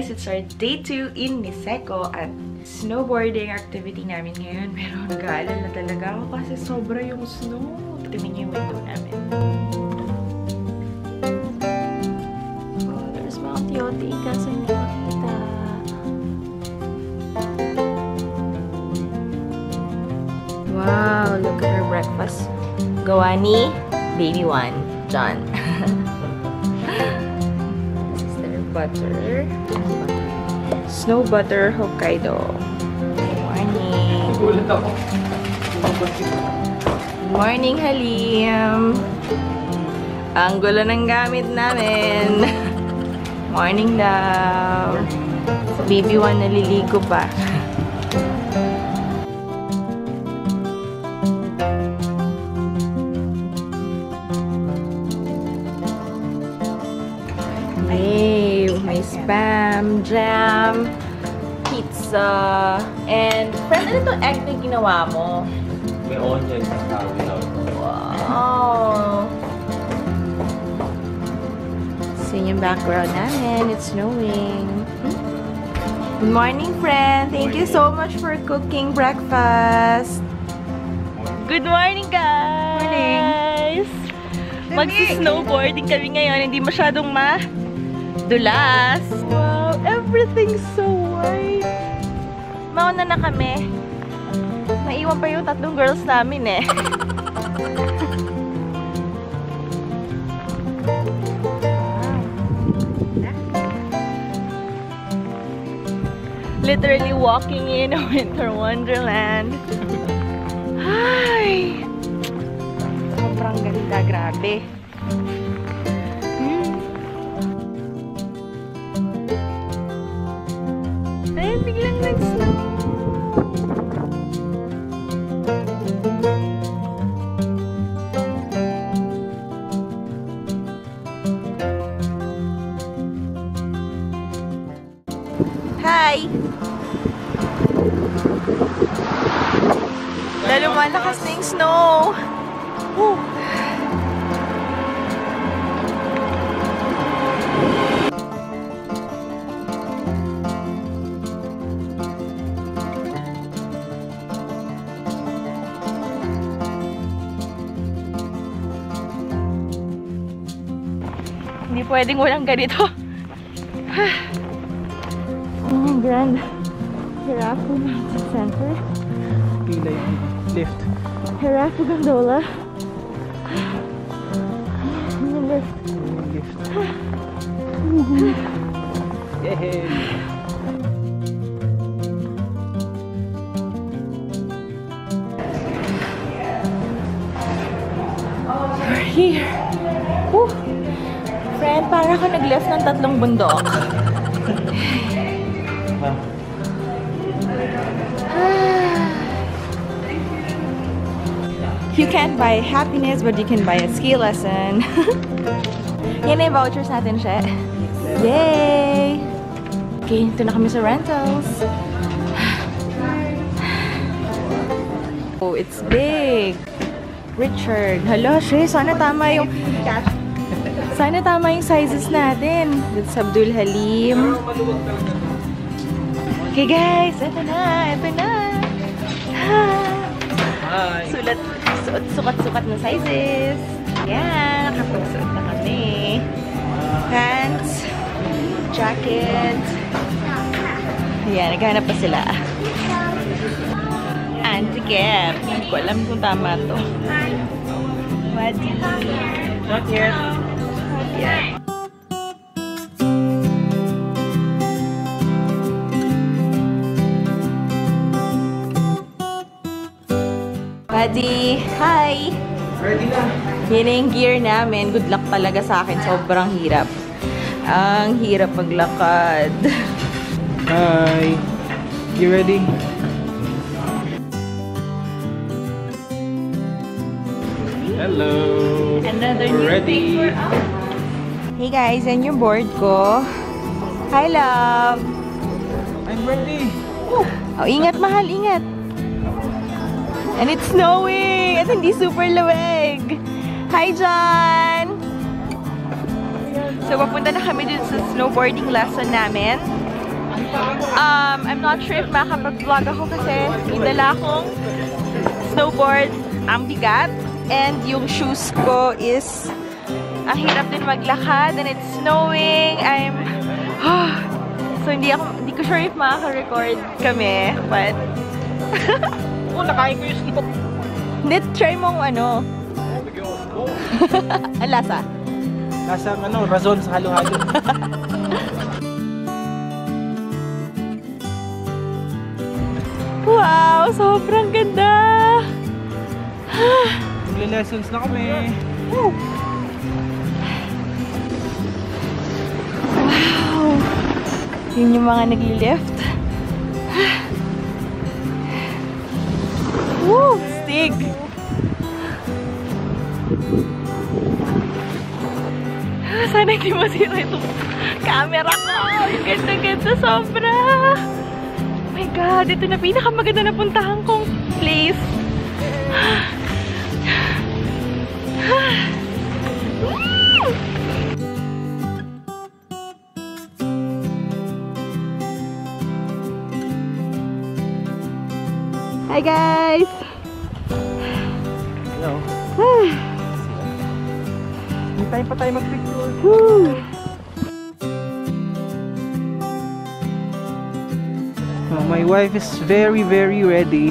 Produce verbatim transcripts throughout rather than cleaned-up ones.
guys, it's our day two in Niseko at snowboarding activity namin ngayon. Pero nag-aalala talaga ako kasi sobra yung snow. Tingnan niyo yung window namin. Oh, there's mga tiyoti kasi hindi makita. Wow, look at her breakfast. Gawa ni Baby One, John. Butter. Snow butter Hokkaido. Good morning. Good morning, Halim. Ang gulo ng gamit namin. Morning daw. Baby One naliligo pa. May spam, jam, pizza, and friend, ano itong egg na ginawa mo? May onion sa tawin. Wow! So yung background namin, it's snowing. Good morning, friend! Thank you so much for cooking breakfast! Good morning, guys! Mag-snowboarding kami ngayon, hindi masyadong ma dulas. Wow, everything's so white. Mauna na kami. Naiwan pa yung tatlong girls namin eh. Literally walking in a winter wonderland. Hi! Sobrang ganda, grabe. Ayun, biglang nag-snow. Hi! Lalo malakas na yung snow. Woo! Hindi pwedeng walang ganito. Oh, grand. Hirafu Mountain Center. Pila yung lift. Hirafu Gondola. Yung lift. Yung lift. Yay! We're here. Woo! Friend, para ka nag-left ng tatlong bundok. You can't buy happiness, but you can buy a ski lesson. Yan na yung vouchers natin, siya. Yay! Okay, ito na kami sa rentals. Oh, it's big. Richard. Hala, Shay, sana tama yung... Sana tama yung sizes natin. That's Abdul Halim. Okay guys, eto na, eto na. Hi! Sulat, sukat-sukat na sizes. Yan, nakapagsuot na kami. Pants, jacket. Yan, naghahanap pa sila. Anti-cap. Hindi ko alam kung tama to. What? Not yet. Yeah. Buddy, hi! Ready na. Yan yung gear namin. Good luck talaga sa akin. Sobrang hirap. Ang hirap maglakad. Hi! You ready? Hello! Another We're new ready. thing for us. Hey guys, yan yung board ko. Hi, love! I'm ready! Oh, ingat, mahal, ingat! And it's snowing! At hindi super lamig! Hi, John! So, papunta na kami dun sa snowboarding lesson namin. Um, I'm not sure if makakapag-vlog ako kasi may dala akong snowboard, ang bigat, and yung shoes ko is ang hirap din maglakad and it's snowing. I'm oh, so hindi ako hindi ko sure if makaka-record kami, but Oh, nakain ko yung snow. Hindi, try mong ano. Ang lasa? Lasang ano, razon sa halo-halo. Wow, sobrang ganda! Magle-lessons na kami. Wow! Yun yung mga nagli-lift. Woo! Stig! Sana hindi masira itong camera ko. Ganda-ganda sobra. Oh my God, ito na pinakamaganda na puntahan kong place. Hi guys! Hello. Hindi tayo pa tayo mag-picture. Oh, my wife is very, very ready.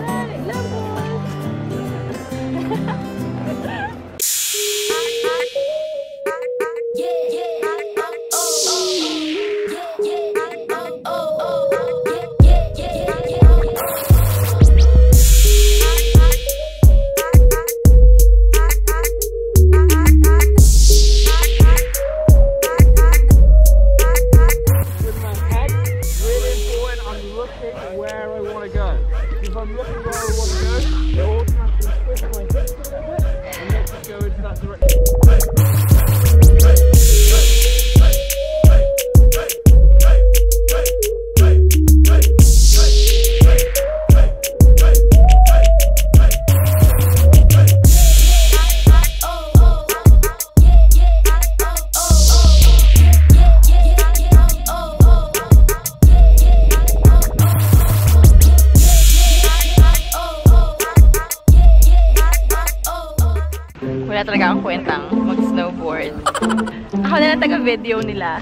Where I want to go. If I'm looking where I want to go, it automatically switches my head and makes it go into that direction. Wala talaga akong kwentang mag-snowboard. Ako na lang taga-video nila.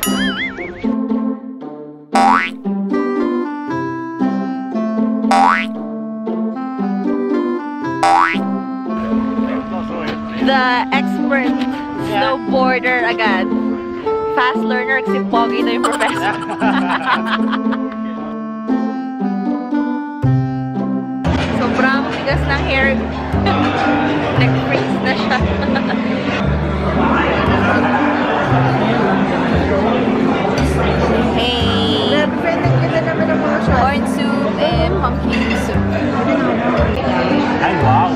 The expert snowboarder agad. Fast learner kasi pogi na yung professor. Sobrang tigas ng hair. Nag-freeze na siya. Hey! Corn soup and pumpkin soup. Ay, wow!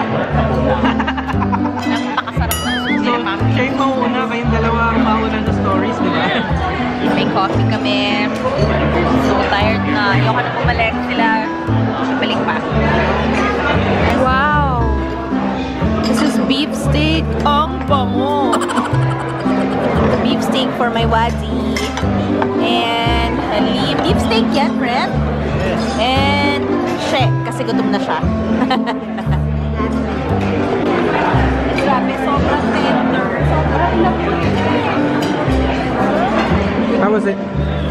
Napakasarap ng soup nila, ma'am. Siya yung mauna, kayong dalawa ang mauna ng stories, di ba? May coffee kami. So tired na. Ayoko na bumalik sila. Balik pa. Wow! This is beef steak. Ang bango! Beef steak for my wadi. And halim. Beef steak yan, friend? Yes. And shake, kasi gutom na siya. Grabe, sobrang tender. Sobrang lambot. How was it?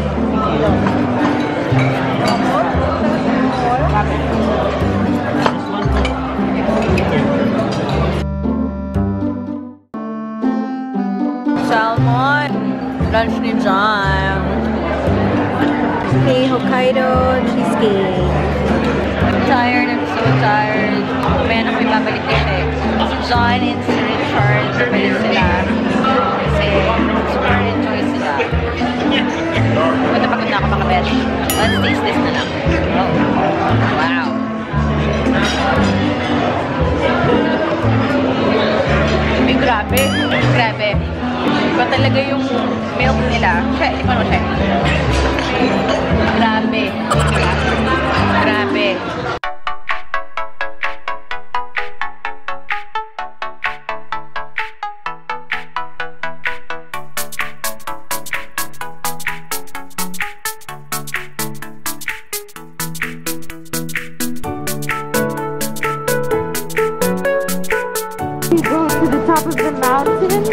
Salmon. Lunch ni John. Okay, Hokkaido cheesecake. I'm tired. I'm so tired. May anak ko ibabalik kasi. Si John and si Richard, babalik sila. Kasi super enjoy sila. Pagod na pagod na ako mga besh. Let's taste this na lang. Oh. Wow. Ay, grabe. Grabe. Iba talaga yung milk nila. Siya, di pa no siya. Grabe. Grabe. top of the mountain.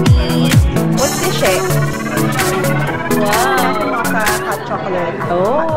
Oh.